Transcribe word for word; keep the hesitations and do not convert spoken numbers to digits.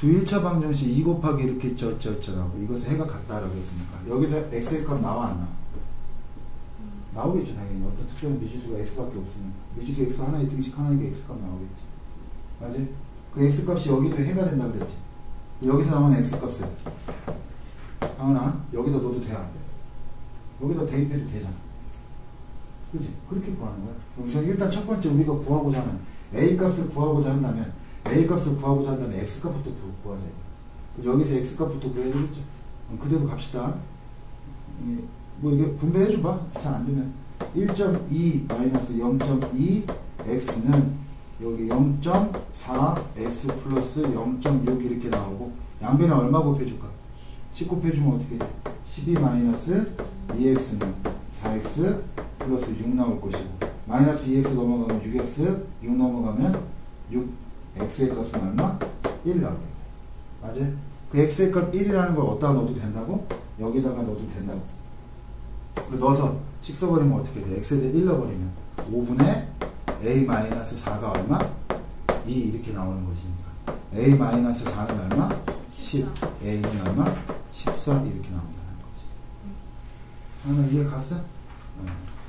두 일 차 방정식 이 곱하기 이렇게 저저저라고 이것을 해가 같다라고 했으니까 여기서 x의 값 나와 안 나와? 나오겠죠 당연히. 어떤 특별한 미지수가 x밖에 없으니까. 미지수 x 하나의 등식 하나니까 x 값 나오겠지. 맞지? 그 x 값이 여기도 해가 된다 그랬지. 여기서 나오는 x 값을 하나 여기다 넣어도 돼 안 돼? 여기다 대입해도 되잖아. 그치? 그렇게 구하는 거야. 그래서 일단 첫 번째 우리가 구하고자 하는 a 값을 구하고자 한다면 a 값을 구하고자 한다면 x 값부터 구하자. 여기서 x 값부터 구해야 되겠죠. 그대로 갑시다. 뭐 이게 분배해줘봐. 잘 안되면 일 점 이 마이너스 영 점 이 x는 여기 영 점 사 x 플러스 영 점 육 이렇게 나오고 양변에 얼마 곱해줄까? 십 곱해주면 어떻게 돼? 십이 마이너스 이 엑스는 사 엑스 플러스 육 나올 것이고 마이너스 이 엑스 넘어가면 육 엑스 육 넘어가면 육 x의 값은 얼마? 일 나오게. 맞아요? 그 x의 값 일이라는 걸 어디다가 넣어도 된다고? 여기다가 넣어도 된다고. 넣어서 식 써버리면 어떻게 돼? x에 대해 일 넣어버리면 오분의 a 마이너스 사가 얼마? 이 이렇게 나오는 것이니까 a 마이너스 사는 얼마? 십. a는 얼마? 십사 이렇게 나온다는 거지. 하나 이해 갔어? 어.